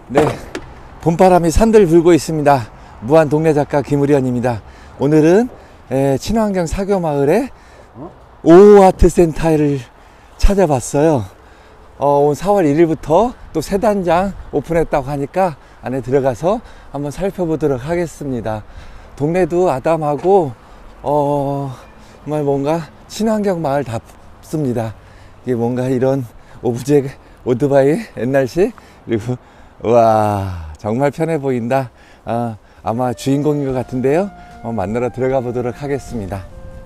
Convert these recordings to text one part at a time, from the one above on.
네, 봄바람이 산들 불고 있습니다. 무한 동네 작가 김우련입니다. 오늘은 친환경 사교마을의 오호아트센터를 찾아봤어요. 온 4월 1일부터 또 새 단장 오픈했다고 하니까 안에 들어가서 한번 살펴보도록 하겠습니다. 동네도 아담하고 정말 뭔가 친환경 마을답습니다. 이게 뭔가 이런 오토바이 옛날식, 그리고 와 정말 편해 보인다. 아마 주인공인 것 같은데요. 만나러 들어가 보도록 하겠습니다.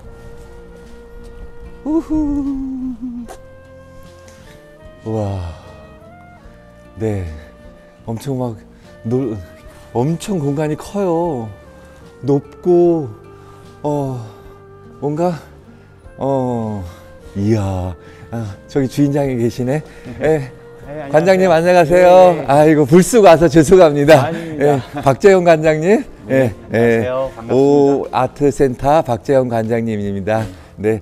우후. 우와. 네. 엄청 엄청 공간이 커요. 높고, 뭔가, 이야. 저기 주인장이 계시네. 네. 네, 관장님 안녕하세요. 네. 아이고 불쑥 와서 죄송합니다. 네, 박재영 관장님. 네, 안녕하세요. 반갑습니다. 오아트센터 박재영 관장님입니다. 네.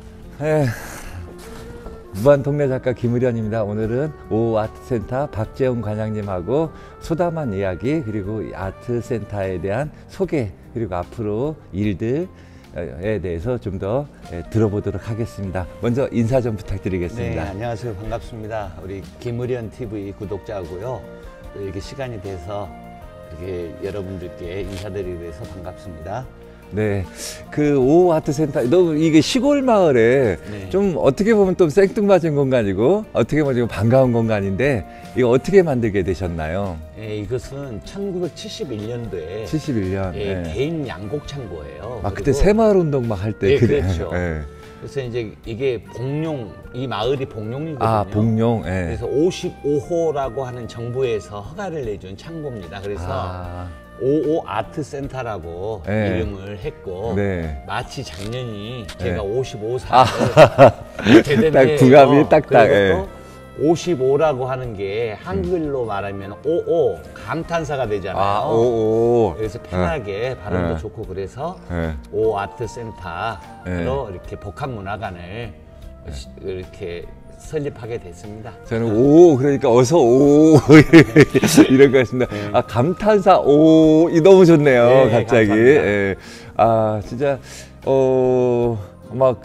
무한 동네 작가 김우련입니다. 오늘은 오아트센터 박재영 관장님하고 소담한 이야기, 그리고 아트센터에 대한 소개, 그리고 앞으로 일들에 대해서 좀 더 들어보도록 하겠습니다. 먼저 인사 좀 부탁드리겠습니다. 네, 안녕하세요. 반갑습니다. 우리 김우련 TV 구독자고요. 이렇게 시간이 돼서 이렇게 여러분들께 인사드리게 돼서 반갑습니다. 네, 그 오아트센터, 너무 이게 시골 마을에 네. 좀 어떻게 보면 또 생뚱맞은 공간이고 어떻게 보면 반가운 공간인데, 이거 어떻게 만들게 되셨나요? 네, 이것은 1971년도에 71년 예, 네. 개인 양곡 창고예요. 그때 새마을 운동 막 할 때. 네, 그렇죠. 네. 그래서 이제 이게 복룡, 이 마을이 복룡이거든요. 아, 복룡. 네. 그래서 55호라고 하는 정부에서 허가를 내준 창고입니다. 그래서 오아트센터라고 네. 이름을 했고, 네. 마치 작년이 제가 네. 55살을 대대해요. 부감이 딱딱. 그리고 또 55라고 하는 게 한글로 말하면 오오 감탄사가 되잖아요. 아, 오오. 그래서 편하게 발음도 네. 좋고, 그래서 네. 오아트센터로 이렇게 복합문화관을 이렇게 설립하게 됐습니다. 저는 오, 그러니까 어서 오 이런 거였습니다. 네. 아, 감탄사 오, 이 너무 좋네요. 네, 갑자기. 감사합니다. 예. 아, 진짜 막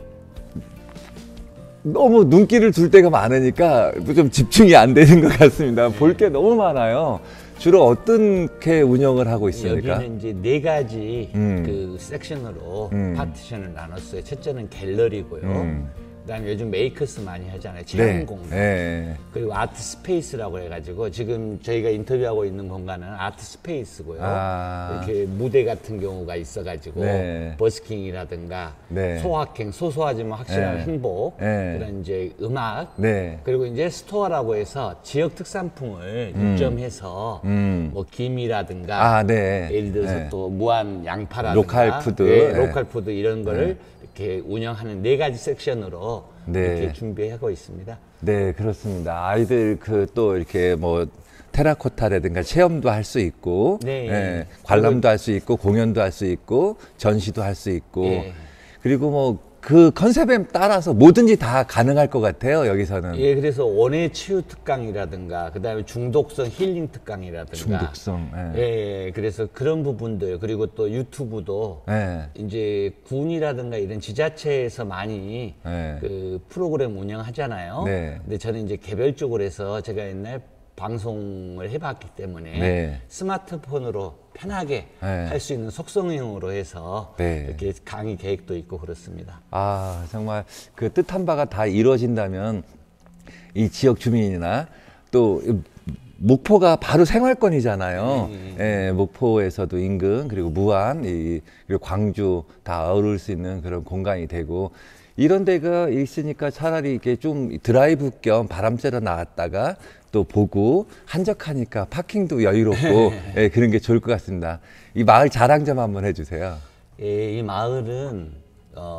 너무 눈길을 둘 때가 많으니까 좀 집중이 안 되는 것 같습니다. 볼 게 너무 많아요. 주로 어떻게 운영을 하고 있습니까? 여기는 이제 4가지 그 섹션으로 파티션을 나눴어요. 첫째는 갤러리고요. 그다음에 요즘 메이커스 많이 하잖아요. 체험 공간. 네. 그리고 아트 스페이스라고 해가지고 지금 저희가 인터뷰하고 있는 공간은 아트 스페이스고요. 이렇게 무대 같은 경우가 있어가지고 네. 버스킹이라든가 네. 소확행, 소소하지만 확실한 네. 행복, 네. 그런 이제 음악, 네. 그리고 이제 스토어라고 해서 지역 특산품을 입점해서 뭐 김이라든가, 네. 예를 들어서 네. 또 무한 양파라든가, 로컬 푸드. 네, 네. 로컬 푸드 이런 거를 이렇게 운영하는 4가지 섹션으로 네. 이렇게 준비하고 있습니다. 네, 그렇습니다. 아이들 또 이렇게 뭐 테라코타라든가 체험도 할 수 있고, 네. 예, 관람도 할 수 있고, 공연도 할 수 있고, 전시도 할 수 있고, 예. 그리고 뭐 그 컨셉에 따라서 뭐든지 다 가능할 것 같아요, 여기서는. 예, 그래서 원예 치유 특강이라든가, 그다음에 중독성 힐링 특강이라든가, 중독성. 예. 예, 그래서 그런 부분들, 그리고 또 유튜브도 예. 이제 군이라든가 이런 지자체에서 많이 네. 그 프로그램 운영하잖아요. 네. 근데 저는 이제 개별적으로 해서 제가 옛날 방송을 해봤기 때문에 네. 스마트폰으로 편하게 네. 할 수 있는 속성형으로 해서 네. 이렇게 강의 계획도 있고 그렇습니다. 아, 정말 그 뜻한 바가 다 이루어진다면 이 지역 주민이나 또 목포가 바로 생활권이잖아요. 예, 목포에서도 인근, 그리고 무안, 그리고 광주 다 어우를 수 있는 그런 공간이 되고, 이런 데가 있으니까 차라리 이렇게 좀 드라이브 겸 바람 쐬러 나갔다가 또 보고, 한적하니까 파킹도 여유롭고 예, 그런 게 좋을 것 같습니다. 이 마을 자랑 좀 한번 해주세요. 예, 이 마을은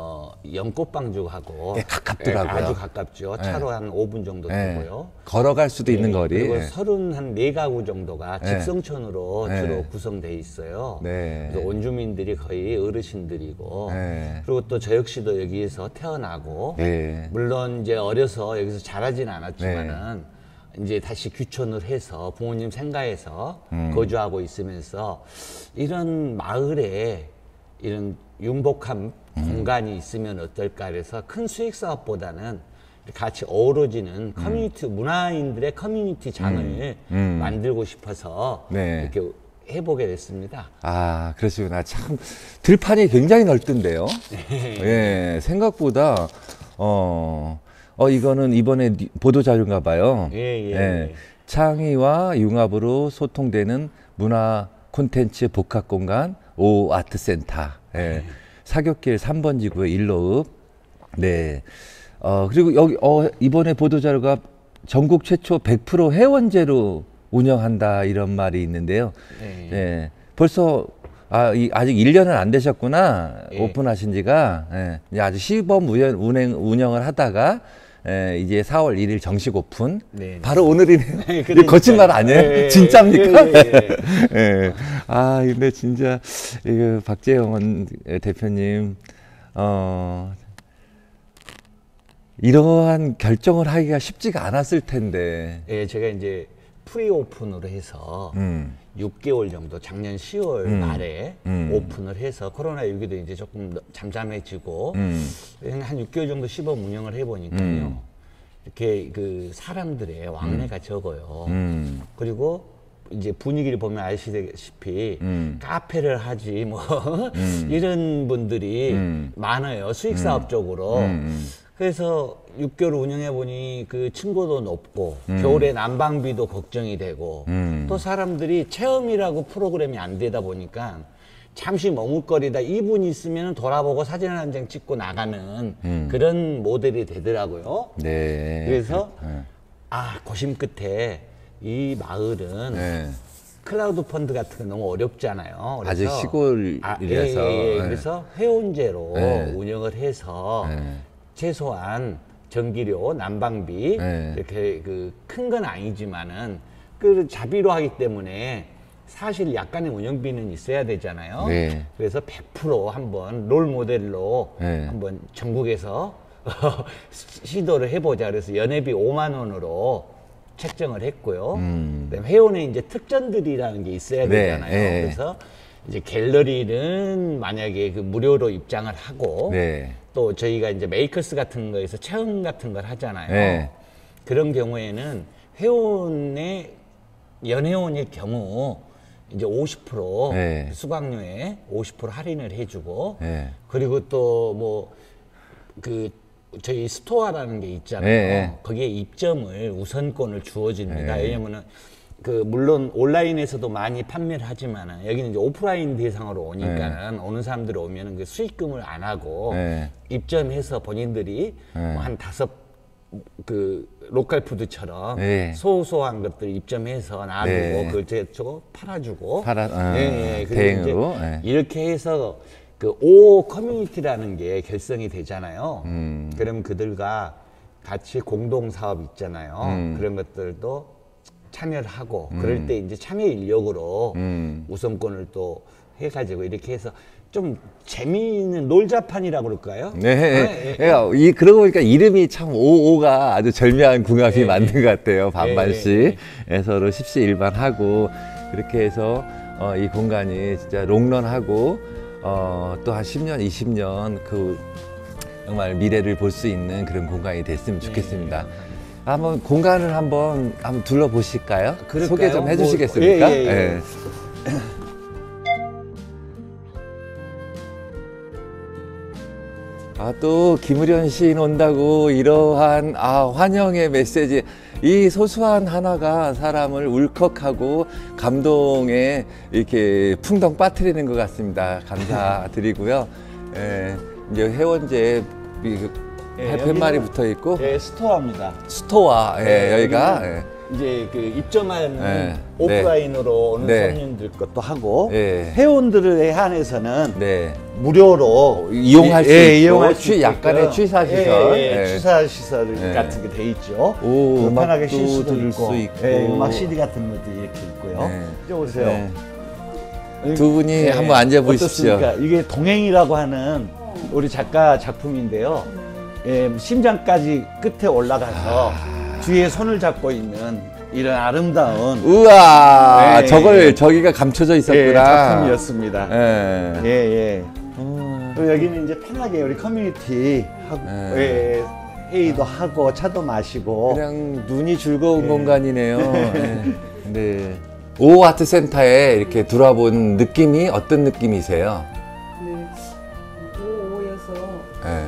연꽃방죽하고 예, 가깝더라고요. 아주 가깝죠. 차로 한 5분 정도 예, 되고요. 걸어갈 수도 있는 거리. 그리고 예. 34가구 정도가 직성촌으로 예. 주로 구성되어 있어요. 네. 그래서 원주민들이 거의 어르신들이고, 예. 그리고 또 저 역시도 여기에서 태어나고, 예. 물론 이제 어려서 여기서 자라진 않았지만은 이제 다시 귀촌을 해서 부모님 생가에서 거주하고 있으면서 이런 마을에 이런 융복한 공간이 있으면 어떨까 그래서 큰 수익 사업보다는 같이 어우러지는 커뮤니티 문화인들의 커뮤니티 장을 만들고 싶어서 네. 이렇게 해보게 됐습니다. 아, 그러시구나. 참 들판이 굉장히 넓던데요. 예, 생각보다 이거는 이번에 보도 자료인가 봐요. 예. 창의와 융합으로 소통되는 문화 콘텐츠 복합 공간 오 아트센터. 예. 사교길 3번 지구의 일로읍. 네. 그리고 여기 이번에 보도 자료가 전국 최초 100% 회원제로 운영한다 이런 말이 있는데요. 네. 벌써 아직 1년은 안 되셨구나. 예. 오픈하신 지가. 예. 이제 아주 시범 운영을 하다가 이제 4월 1일 정식 오픈. 네. 바로 오늘이네요. 그러니까요. 거짓말 아니에요? 예. 진짜입니까? 예. 예. 아, 근데 진짜 이거 박재영 대표님 이러한 결정을 하기가 쉽지가 않았을 텐데. 예, 제가 이제 프리오픈으로 해서 6개월 정도 작년 10월 말에 오픈을 해서 코로나19도 이제 조금 잠잠해지고 한 6개월 정도 시범 운영을 해보니까요. 이렇게 그 사람들의 왕래가 적어요. 그리고 이제 분위기를 보면 아시다시피 카페를 하지 뭐 이런 분들이 많아요. 수익 사업 쪽으로. 그래서 6개월 운영해 보니 그 층고도 높고 겨울에 난방비도 걱정이 되고 또 사람들이 체험이라고 프로그램이 안 되다 보니까 잠시 머뭇거리다 2분 있으면 돌아보고 사진 한 장 찍고 나가는 그런 모델이 되더라고요. 네. 그래서 고심 끝에 이 마을은 네. 클라우드 펀드 같은 거 너무 어렵잖아요. 그래서 아주 시골이라서. 그래서 회원제로 네. 운영을 해서 네. 최소한 전기료, 난방비 네. 이렇게 그 큰 건 아니지만은 그 자비로 하기 때문에 사실 약간의 운영비는 있어야 되잖아요. 네. 그래서 100% 한번 롤 모델로 네. 한번 전국에서 시도를 해보자. 그래서 연회비 5만 원으로 책정을 했고요. 그다음에 회원의 이제 특전들이라는 게 있어야 네. 되잖아요. 네. 그래서 이제 갤러리는 만약에 그 무료로 입장을 하고 네. 또 저희가 이제 메이커스 같은 거에서 체험 같은 걸 하잖아요. 네. 그런 경우에는 회원의 연회원일 경우 이제 50% 네. 수강료에 50% 할인을 해주고 네. 그리고 또 뭐 그 저희 스토어라는 게 있잖아요. 네. 거기에 입점을 우선권을 주어집니다. 네. 왜냐면은 그 물론 온라인에서도 많이 판매를 하지만은 여기는 이제 오프라인 대상으로 오니까는 오는 사람들이 오면은 그 수익금을 안 하고 네. 입점해서 본인들이 네. 뭐 한 5 그 로컬 푸드처럼 네. 소소한 것들 입점해서 놔두고 네. 그걸 저거 팔아주고 그리고 대행으로. 이제 네. 이렇게 해서 그 오 커뮤니티라는 게 결성이 되잖아요. 그럼 그들과 같이 공동 사업 있잖아요. 그런 것들도 참여를 하고 그럴 때 이제 참여 인력으로 우선권을 또 해가지고 이렇게 해서 좀 재미있는 놀자판이라고 그럴까요? 네. 그러고 보니까 이름이 참 오오가 아주 절묘한 궁합이 맞는 것 같아요. 반반씩 서로 십시일반하고 그렇게 해서 이 공간이 진짜 롱런하고 또 한 10년, 20년 그 정말 미래를 볼 수 있는 그런 공간이 됐으면 좋겠습니다. 한번 공간을 한번 둘러보실까요? 그럴까요? 소개 좀 해주시겠습니까? 예. 또 김우련 시인 온다고 이러한 환영의 메시지, 이 소소한 하나가 사람을 울컥하고 감동에 이렇게 풍덩 빠뜨리는 것 같습니다. 감사드리고요. 이제 회원제 팻말이 붙어 있고 스토어입니다. 스토어 여기가 이제 그 입점하는 네. 오프라인으로 오는 네. 손님들 것도 하고 네. 회원들에 한해서는 네. 무료로 이용할 수 있고 이용할 수 있게끔. 약간의 취사시설 취사시설 같은 게 돼 있죠. 오, 편하게 음악도 쉴 수도 들을 있고, 수 있고. 음악 CD 같은 것도 이렇게 있고요. 이쪽 오세요. 네. 두 분이 한번 앉아 보시죠. 어떻습니까? 이게 동행이라고 하는 우리 작가 작품인데요. 심장까지 끝에 올라가서 뒤에 손을 잡고 있는 이런 아름다운 우와, 네. 저걸 저기가 감춰져 있었구나. 예, 작품이었습니다. 예. 예, 예. 또 여기는 이제 편하게 우리 커뮤니티 하고, 예, 회의도 하고 차도 마시고 그냥 눈이 즐거운 공간이네요. 예. 네. 오 아트 센터에 이렇게 들어본 느낌이 어떤 느낌이세요? 네. 55여서 예.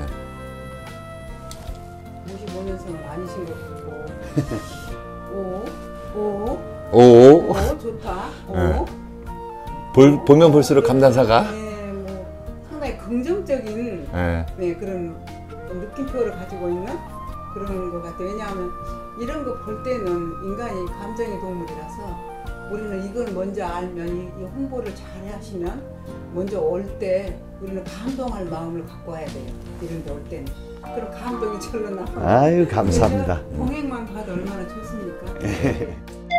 55년생은 아니신 것 같고. 오, 오, 좋다. 오. 네. 보면 볼수록 감탄사가. 네, 뭐 상당히 긍정적인 예. 네, 그런 느낌표를 가지고 있는 그런 것 같아요. 왜냐하면 이런 거 볼 때는 인간이 감정의 동물이라서 우리는 이걸 먼저 알면 이 홍보를 잘 하시면 먼저 올 때 우리는 감동할 마음을 갖고 와야 돼요. 이런 데 올 때는. 그럼 감동이 절로 나와요. 아유, 감사합니다. 동행만 봐도 얼마나 좋습니까?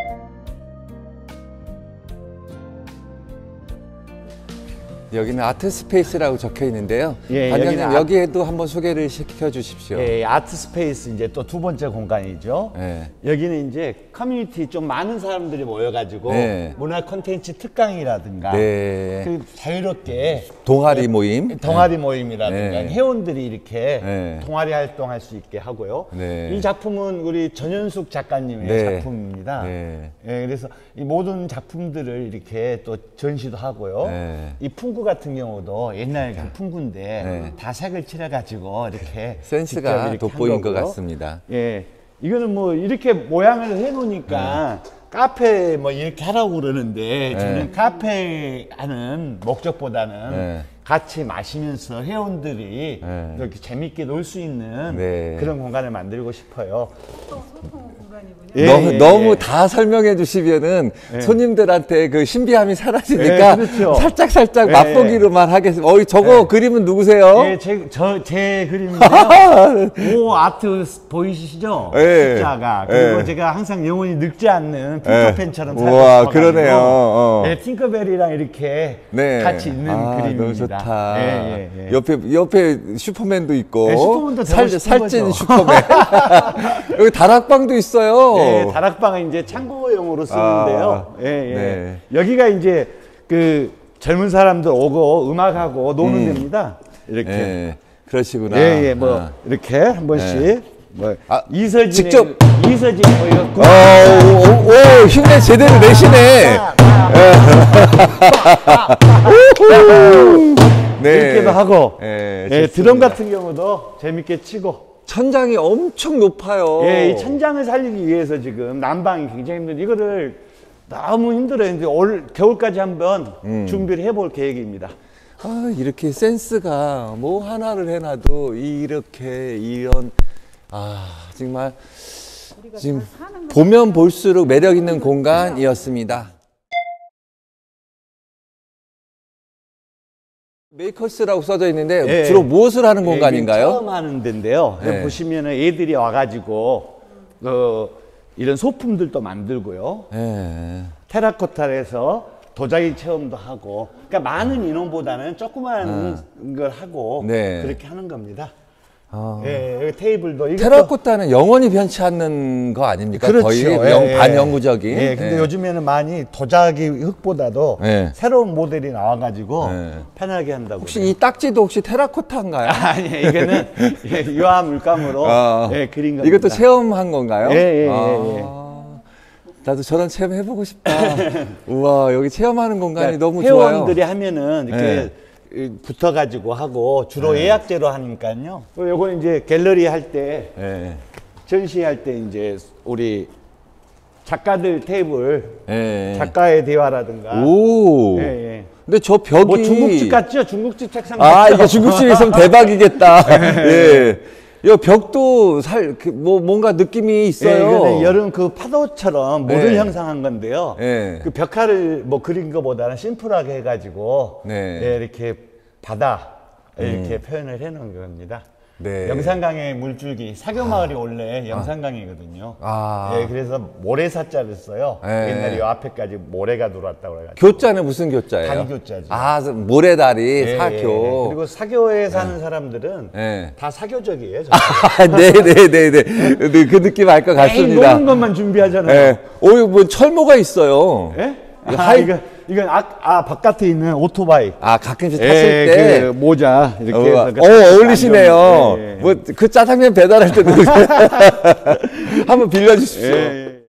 여기는 아트 스페이스라고 적혀 있는데요. 예, 반장님 여기는 여기에도 한번 소개를 시켜 주십시오. 예, 아트 스페이스 이제 또 두 번째 공간이죠. 예. 여기는 이제 커뮤니티 좀 많은 사람들이 모여가지고 네. 문화 콘텐츠 특강이라든가 네. 그 자유롭게 동아리 모임. 동아리 모임이라든가 네. 회원들이 이렇게 네. 동아리 활동할 수 있게 하고요. 네. 이 작품은 우리 전현숙 작가님의 네. 작품입니다. 네. 예, 그래서 이 모든 작품들을 이렇게 또 전시도 하고요. 네. 이 풍구 같은 경우도 옛날 그 풍구인데 네. 다 색을 칠해가지고 이렇게 직접 센스가 이렇게 돋보인 한 것 거고요. 같습니다. 예, 이거는 뭐 이렇게 모양을 해놓으니까 카페 뭐 이렇게 하라고 그러는데 저는 카페 하는 목적보다는 네. 같이 마시면서 회원들이 네. 이렇게 재밌게 놀 수 있는 네. 그런 공간을 만들고 싶어요. 또 소통 공간이군요. 예, 너무, 예, 너무 예. 다 설명해 주시면은 손님들한테 그 신비함이 사라지니까 예, 그렇죠. 살짝 예. 맛보기로만 하겠습니다. 저거 그림은 누구세요? 예, 제 그림인데요. 오 아트 보이시죠? 예. 숫자가. 그리고 예. 제가 항상 영혼이 늙지 않는 핑커펜처럼 살고 우와, 싶어가지고 그러네요. 어. 예, 팅커벨이랑 이렇게 네. 같이 있는 그림입니다. 너무 좋다. 예, 예, 예. 옆에 슈퍼맨도 있고. 네, 슈퍼맨도 되고 싶은 살찐 거죠. 슈퍼맨. 여기 다락방도 있어요. 예, 다락방은 이제 창고용으로 쓰는데요. 예, 예. 네. 여기가 이제 그 젊은 사람들 오고 음악하고 노는 데입니다. 이렇게. 예, 그러시구나. 예, 예, 뭐 아. 이렇게 한 번씩 네. 뭐 아, 이서진 직접- 이서진 뭐 이거 오, 흉내 제대로 내시네. 네. 이렇게도 하고 예, 예, 좋습니다. 드럼 같은 경우도 재밌게 치고 천장이 엄청 높아요. 예, 이 천장을 살리기 위해서 지금 난방이 굉장히 힘든데 이거를 너무 힘들어요. 이제 올 겨울까지 한번 준비를 해볼 계획입니다. 아, 이렇게 센스가 뭐 하나를 해놔도 이렇게 이런 정말 우리가 지금 잘 사는 거 보면 볼수록 매력 있는 공간이었습니다. 메이커스라고 써져 있는데 예. 주로 무엇을 하는 예, 공간인가요? 처음 하는 데인데요. 네. 보시면은 애들이 와가지고 이런 소품들도 만들고요. 예. 테라코타에서 도자기 체험도 하고, 그러니까 많은 인원보다는 조그마한 걸 하고 네. 그렇게 하는 겁니다. 아. 예, 여기 테이블도 이것도 테라코타는 영원히 변치 않는 거 아닙니까? 그렇죠. 거의 예, 예. 반영구적인. 예, 근데 요즘에는 많이 도자기 흙보다도 예. 새로운 모델이 나와가지고 예. 편하게 한다고. 혹시 이 딱지도 혹시 테라코타인가요? 아니 이거는 예, 유화 물감으로 예, 그린 겁니다. 이것도 체험한 건가요? 예, 예, 예, 나도 저런 체험 해보고 싶다. 우와, 여기 체험하는 공간이 그러니까 너무 좋아요. 회원들이 하면은 이렇게 붙어가지고 하고 주로 예약제로 하니까요. 그리고 요거는 이제 갤러리 할 때 예. 전시할 때 이제 우리 작가들 테이블 예. 작가의 대화라든가. 오. 예, 예. 근데 저 벽이 뭐 중국집 같죠? 중국집 책상 아, 같죠? 이게 중국집에 있으면 대박이겠다. 예. 이 벽도 뭔가 느낌이 예, 있어요. 이거는 여름 그 파도처럼 모를 네. 형상한 건데요. 예. 그 벽화를 뭐 그린 것보다는 심플하게 해가지고 네. 예, 이렇게 바다 이렇게 표현을 해놓은 겁니다. 네. 영산강의 물줄기 사교마을이 원래 영산강이거든요. 아. 예, 그래서 모래사자를 써요. 네. 옛날에 요 앞에까지 모래가 들어왔다고 그래가지고. 교자는 무슨 교자예요? 다리교자죠. 아, 모래다리, 예, 사교. 예. 그리고 사교에 사는 사람들은 예. 다 사교적이에요. 아, 네네네네. 그 느낌 알 것 매일 같습니다. 노는 것만 준비하잖아요. 예. 오, 뭐 철모가 있어요. 예? 이거 이건 바깥에 있는 오토바이. 아, 가끔씩 타실 때. 그 모자 이렇게 해서 어울리시네요. 안경, 예, 예. 뭐, 그 짜장면 배달할 때도. 한번 빌려주십시오. 예,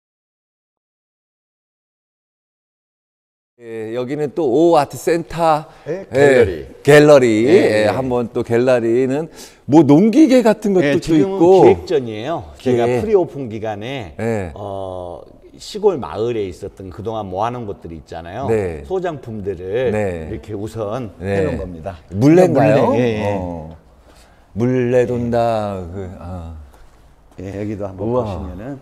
예, 여기는 또 오아트 센터 예, 갤러리. 갤러리. 예, 예, 예. 한번 또 갤러리는 뭐 농기계 같은 것도 예, 또 지금은 있고. 기획전이에요. 제가 예. 프리오픈 기간에 예. 시골 마을에 있었던 그동안 모아놓은 것들이 있잖아요. 네. 소장품들을 네. 이렇게 우선 네. 해놓은 겁니다. 물레인가요? 물레, 예, 예. 물레 돈다. 예, 여기도 한번 우와. 보시면은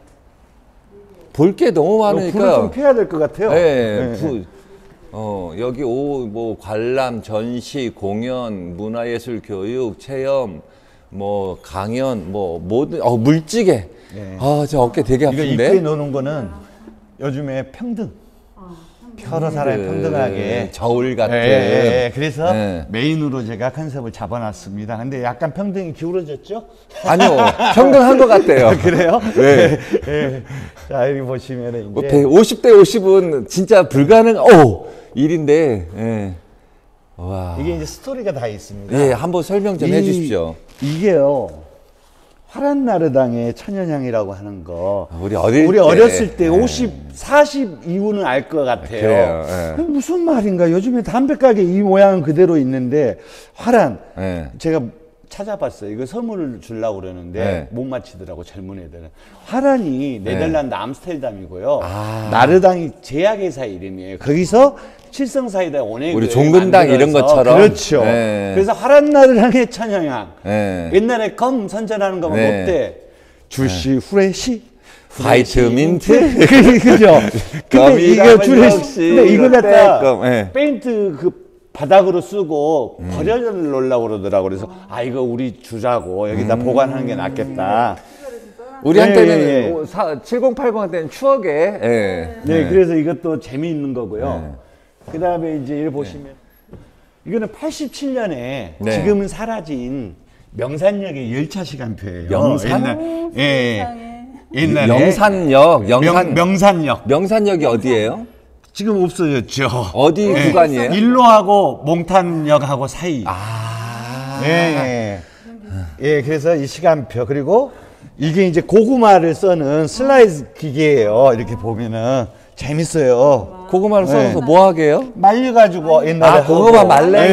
볼 게 너무 불을 좀 많으니까. 켜야 될 것 같아요. 예, 예. 여기 뭐 관람, 전시, 공연, 문화예술 교육, 체험, 뭐 강연, 뭐 모든 물찌개. 예. 저 어깨 되게 이거 아픈데. 입구에 놓는 거는 요즘에 평등. 여러 사람이 평등하게. 저울 같은. 예. 그래서 예. 메인으로 제가 컨셉을 잡아놨습니다. 근데 약간 평등이 기울어졌죠? 아니요, 평등한 것 같아요. 그래요? 네. 예. 자, 여기 보시면은 이제 50대 50은 진짜 일인데. 예. 와. 이게 이제 스토리가 다 있습니다. 예, 한번 설명 좀 해주십시오. 이게요. 화란나르당의 천연향이라고 하는 거. 우리 어렸을 때 예. 40 이후는 알 것 같아요. 그래요, 예. 무슨 말인가? 요즘에 담배가게 이 모양은 그대로 있는데 화란. 예. 제가 찾아봤어요. 이거 선물을 주려고 그러는데 네. 못 맞히더라고 젊은 애들은. 화란이 네덜란드 암스테르담이고요. 아. 나르당이 제약회사 이름이에요. 거기서 칠성사이다 원액을 우리 종근당 이런 만들어서 것처럼. 그렇죠. 네. 그래서 화란나르당의 천연향. 예. 옛날에 검 선전하는 거면 네. 어때? 주시 후레시 화이트 민트. 그죠? 근데 이거 껌이라면 주레시 역시 근데 이거 갖다 껌, 예. 페인트 그 바닥으로 쓰고 버려놓으려고 그러더라고. 그래서 이거 우리 주자고 여기다 보관하는 게 낫겠다. 우리한테는 예, 예. 7080한테는 추억에. 예. 네, 그래서 이것도 재미있는 거고요. 그 다음에 이제 이를 보시면 이거는 87년에 네. 지금은 사라진 명산역의 열차 시간표예요. 명산? 옛날에 명산역, 명산역. 명산역이 어디예요? 지금 없어졌죠. 어디 구간이에요? 일로하고 몽탄역하고 사이. 아. 예, 그래서 이 시간표 그리고 이게 이제 고구마를 써는 슬라이드 기계예요. 이렇게 보면은 재밌어요. 고구마를 썰어서 뭐 하게요? 말려가지고 옛날에 고구마 하고. 말랭이.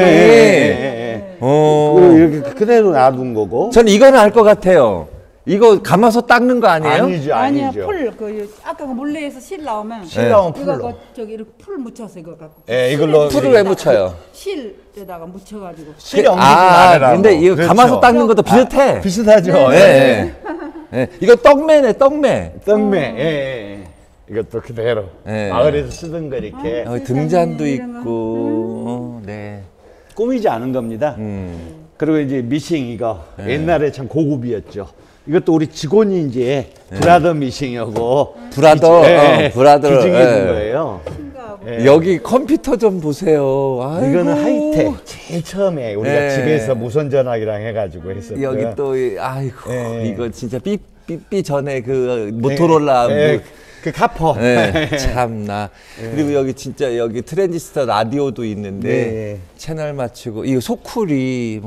그리고 이렇게 그대로 놔둔 거고. 전 이거는 알 것 같아요. 이거 감아서 닦는 거 아니에요? 아니죠, 아니야 아니죠. 아까 그 물레에서 실 나오면 실 나온 이거 풀로. 저기 이렇게 풀 묻혀서 이거 갖고 예, 이걸로 풀을 왜 묻혀요? 실에다가 묻혀가지고 실이 엉키지 말아라고. 근데 이거 그렇죠. 감아서 닦는 것도 비슷해. 비슷하죠. 예. 예. 이거 떡매네, 떡매. 떡매. 예. 이것도 그대로 예. 마을에서 쓰던 거 이렇게 여기 등잔도 있고, 네. 꾸미지 않은 겁니다. 그리고 이제 미싱 이거 옛날에 참 고급이었죠. 이것도 우리 직원이 이제 브라더 미싱이고 브라더를, 기증해 준 예. 거예요. 여기 컴퓨터 좀 보세요. 아이고. 이거는 하이텍. 제일 처음에 우리가 예. 집에서 무선 전화기랑 해가지고 했었던. 여기 또, 아이고, 예. 이거 진짜 삐삐 전에 그 모토로라. 그 카퍼. 네, 참나. 그리고 여기 진짜 여기 트랜지스터 라디오도 있는데 네. 채널 맞추고 이거 소쿠리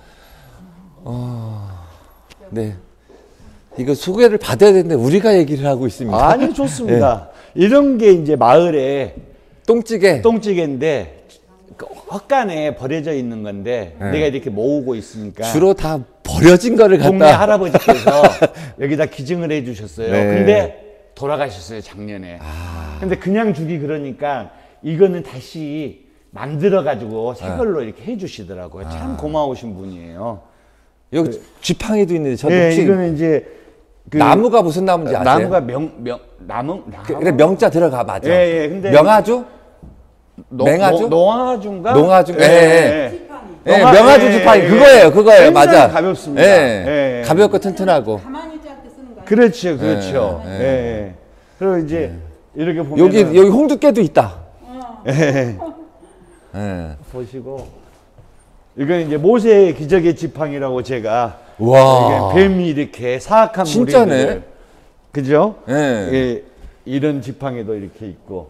네. 이거 소개를 받아야 되는데 우리가 얘기를 하고 있습니다. 아니 좋습니다. 이런 게 이제 마을에 똥찌개. 똥찌개인데 헛간에 버려져 있는 건데 내가 이렇게 모으고 있으니까 주로 다 버려진 거를 동네 갖다. 할아버지께서 여기다 기증을 해주셨어요. 네. 근데 돌아가셨어요 작년에. 근데 그냥 주기 그러니까 이거는 다시 만들어 가지고 새 걸로 이렇게 해주시더라고요. 참 고마우신 분이에요. 여기 쥐팡이도 있는데 저 네, 혹시 이거는 이제 그 나무가 무슨 나무인지 아세요? 나무가 나무. 그래 명자 들어가 맞아. 예, 근데 명아주? 맹아주? 농아주인가? 농아주. 예. 예, 명아주 지팡이 그거예요. 굉장히 맞아. 가볍습니다. 예, 가볍고 튼튼하고. 가만히 있지 않게 쓰는 거예요. 그렇죠, 그렇죠. 예, 예. 그리고 이제 이렇게 보면 여기 홍두깨도 있다. 예. 예. 보시고 이건 이제 모세의 기적의 지팡이라고 제가 와. 이게 뱀이 이렇게 사악한 진짜네. 무리들 그죠? 예. 예, 이런 지팡이도 이렇게 있고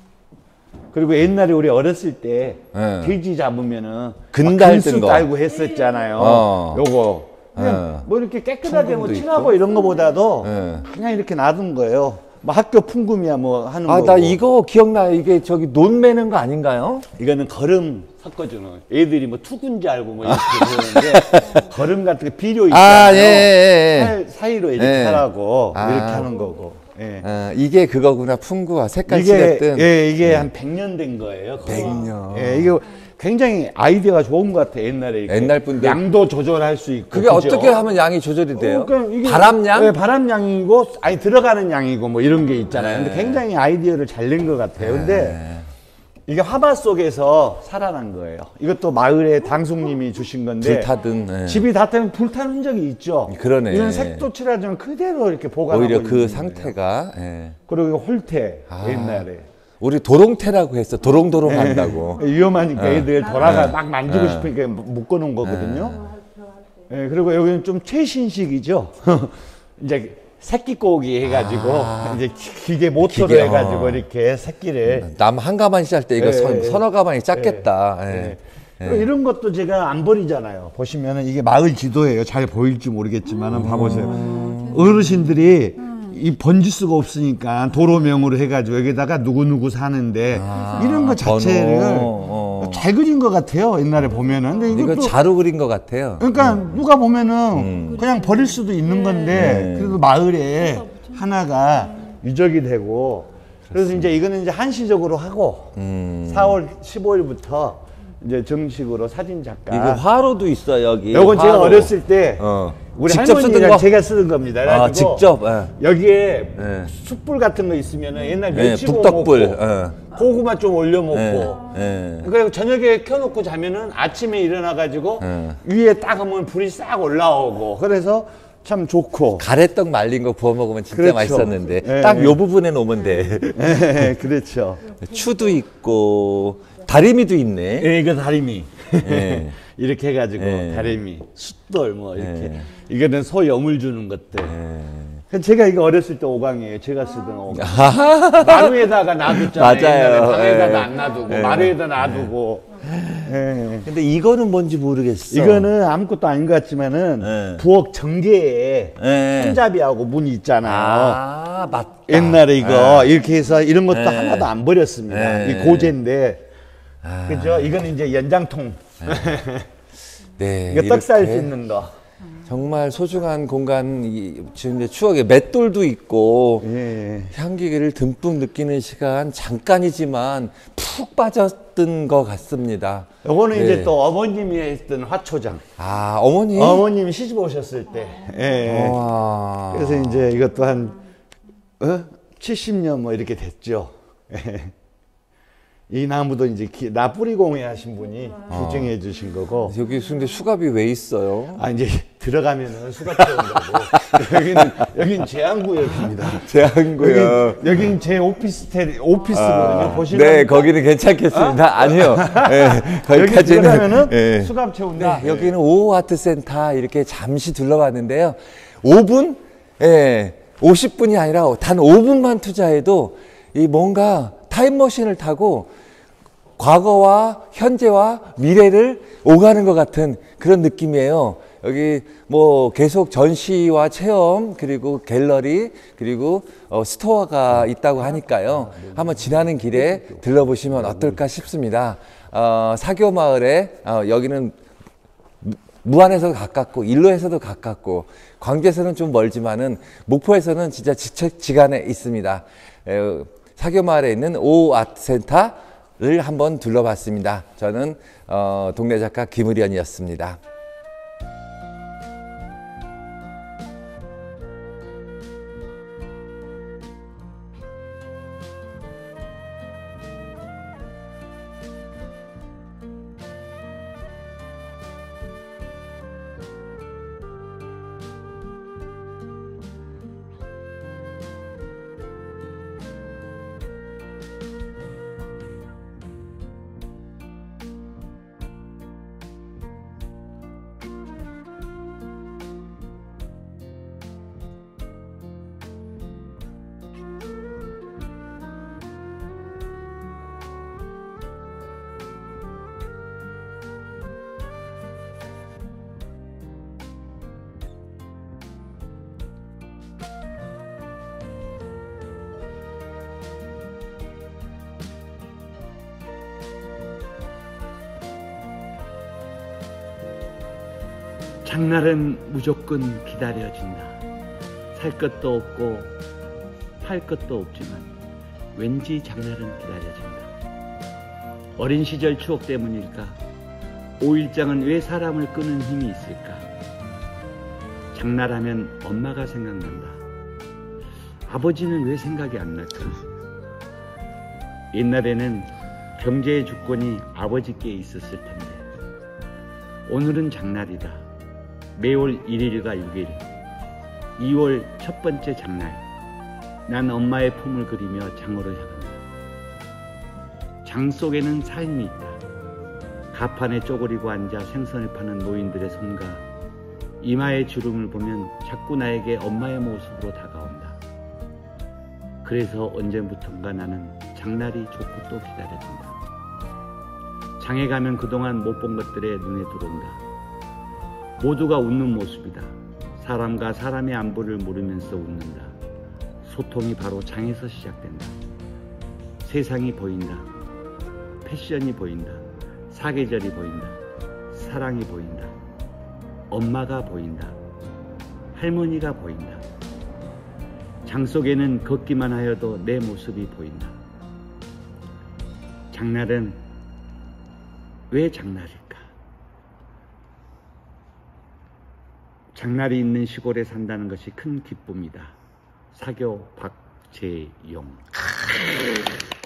그리고 옛날에 우리 어렸을 때 예. 돼지 잡으면은 근달 근수 뜬 거. 깔고 했었잖아요. 요거 그냥 뭐 이렇게 깨끗하게 뭐 풍금도 칠하고 이런 거보다도 예. 그냥 이렇게 놔둔 거예요. 뭐 학교 풍금이야 뭐 하는 아, 거고. 나 이거 기억나요. 이게 저기 논 매는 거 아닌가요? 이거는 걸음 섞어주는 애들이 뭐 투군지 알고 뭐 이렇게 그러는데 걸음 같은 게 비료 있잖아요. 아, 예. 살 사이로 이렇게 예. 하라고 아. 이렇게 하는 거고. 예. 이게 그거구나. 풍구와 색깔 이게 칠했던. 이게 한 100년 된 거예요. 거의. 100년. 예, 이게 굉장히 아이디어가 좋은 것 같아요. 옛날에 이렇게 옛날 분들. 양도 조절할 수 있고. 그게 그죠? 어떻게 하면 양이 조절이 돼요? 그러니까 이게 바람양? 네, 바람양이고 아니 들어가는 양이고 뭐 이런 게 있잖아요. 네. 근데 굉장히 아이디어를 잘 낸 것 같아요. 근데 이게 화바 속에서 살아난 거예요. 이것도 마을에 당숙님이 주신 건데 불타든. 예. 집이 다 타면 불탄 흔적이 있죠. 그러네. 이런 색도 칠하지만 그대로 이렇게 보관하고 오히려 있는 그 거예요. 상태가. 예. 그리고 이거 홀태 아. 옛날에 우리 도롱태라고 했어. 도롱도롱 한다고. 위험하니까 애들 돌아가 막 만지고 싶으니까 묶어놓은 거거든요. 예, 그리고 여기는 좀 최신식이죠. 이제 새끼 꼬기 해가지고 이제 기계 모터로 기계, 해가지고 이렇게 새끼를 남 한 가마니 짤 때 이거 예, 서너 가마니 짰겠다. 예. 예. 그리고 이런 것도 제가 안 버리잖아요. 보시면은 이게 마을 지도예요. 잘 보일지 모르겠지만은 봐보세요. 어르신들이 이 번지 수가 없으니까 도로명으로 해가지고 여기다가 누구누구 사는데 이런 거 자체를 잘 그린 것 같아요. 옛날에 보면은. 근데 이거 이것도 자루 그린 것 같아요. 그러니까 누가 보면은 그냥 버릴 수도 있는 건데 그래도 마을에 하나가 유적이 되고 그래서 이제 이거는 이제 한시적으로 하고 4월 15일부터 이제 정식으로 사진 작가. 이거 화로도 있어 여기. 요건 제가 화로. 어렸을 때 우리 직접 쓰던 할머니랑 거? 제가 쓰던 겁니다. 아, 그래가지고 직접. 예. 여기에 예. 숯불 같은 거 있으면은 옛날 예, 멸치고 북덕불. 먹고 예. 고구마 좀 올려 먹고 예. 그리고 저녁에 켜놓고 자면은 아침에 일어나가지고 예. 위에 딱 하면 불이 싹 올라오고 그래서 참 좋고 가래떡 말린 거 구워 먹으면 진짜 그렇죠. 맛있었는데 예, 딱 예. 요 부분에 놓으면 돼. 그렇죠. 추도 있고 다리미도 있네. 예, 이거 다리미 예. 이렇게 해가지고 예. 다리미 숫돌 뭐 이렇게 예. 이거는 소 여물 주는 것들. 제가 이거 어렸을 때 오강이에요. 제가 쓰던 오강. 마루에다가 놔뒀잖아요. 맞아요. 옛날에 방에다가 예. 안 놔두고 마루에다 놔두고. 예. 근데 이거는 뭔지 모르겠어. 이거는 아무것도 아닌 것 같지만은 예. 부엌 전개에 예. 손잡이하고 문이 있잖아요. 아, 맞다. 옛날에 이거 이렇게 해서 이런 것도 예. 하나도 안 버렸습니다. 예. 이 고제인데. 그죠? 이건 이제 연장통. 네. 이거 떡살 이렇게 씻는 거. 정말 소중한 공간, 지금 이제 추억에 맷돌도 있고 예. 향기를 듬뿍 느끼는 시간 잠깐이지만 푹 빠졌던 것 같습니다. 요거는 네. 이제 또 어머님이 했던 화초장. 아, 어머니? 어머님이 시집 오셨을 때. 예. 와. 그래서 이제 이것도 한 70년 뭐 이렇게 됐죠. 예. 이 나무도 이제 나뿌리 공예 하신 분이 기증해 주신 거고. 여기 근데 수갑이 왜 있어요? 아, 이제 들어가면은 수갑 채운다고. 여긴 제한구역입니다. 제한구역. 여긴 제 오피스거든요. 보시면. 네, 거기는 괜찮겠습니다. 아니요. 네, 여기 거기까지는. 들어가면은 네. 수갑 채운다. 네, 여기는 오호 아트센터 이렇게 잠시 둘러봤는데요. 5분? 예, 50분이 아니라 단 5분만 투자해도 이 뭔가 타임머신을 타고 과거와 현재와 미래를 오가는 것 같은 그런 느낌이에요. 여기 뭐 계속 전시와 체험 그리고 갤러리 그리고 스토어가 있다고 하니까요. 한번 지나는 길에 들러보시면 어떨까 싶습니다. 사교마을에 여기는 무안에서도 가깝고 일로에서도 가깝고 광주에서는 좀 멀지만은 목포에서는 진짜 지척지간에 있습니다. 사교마을에 있는 오호 아트센터를 한번 둘러봤습니다. 저는 동네 작가 김의련이었습니다. 장날은 무조건 기다려진다. 살 것도 없고 팔 것도 없지만 왠지 장날은 기다려진다. 어린 시절 추억 때문일까? 5일장은 왜 사람을 끄는 힘이 있을까? 장날하면 엄마가 생각난다. 아버지는 왜 생각이 안 날까? 옛날에는 경제의 주권이 아버지께 있었을 텐데 오늘은 장날이다. 매월 1일과 6일 2월 첫 번째 장날 난 엄마의 품을 그리며 장으로 향한다. 장 속에는 삶이 있다. 가판에 쪼그리고 앉아 생선을 파는 노인들의 손과 이마의 주름을 보면 자꾸 나에게 엄마의 모습으로 다가온다. 그래서 언제부턴가 나는 장날이 좋고 또 기다려진다. 장에 가면 그동안 못 본 것들에 눈에 들어온다. 모두가 웃는 모습이다. 사람과 사람의 안부를 물으면서 웃는다. 소통이 바로 장에서 시작된다. 세상이 보인다. 패션이 보인다. 사계절이 보인다. 사랑이 보인다. 엄마가 보인다. 할머니가 보인다. 장 속에는 걷기만 하여도 내 모습이 보인다. 장날은 왜 장날일까? 장날이 있는 시골에 산다는 것이 큰 기쁨이다. 사교 박재용.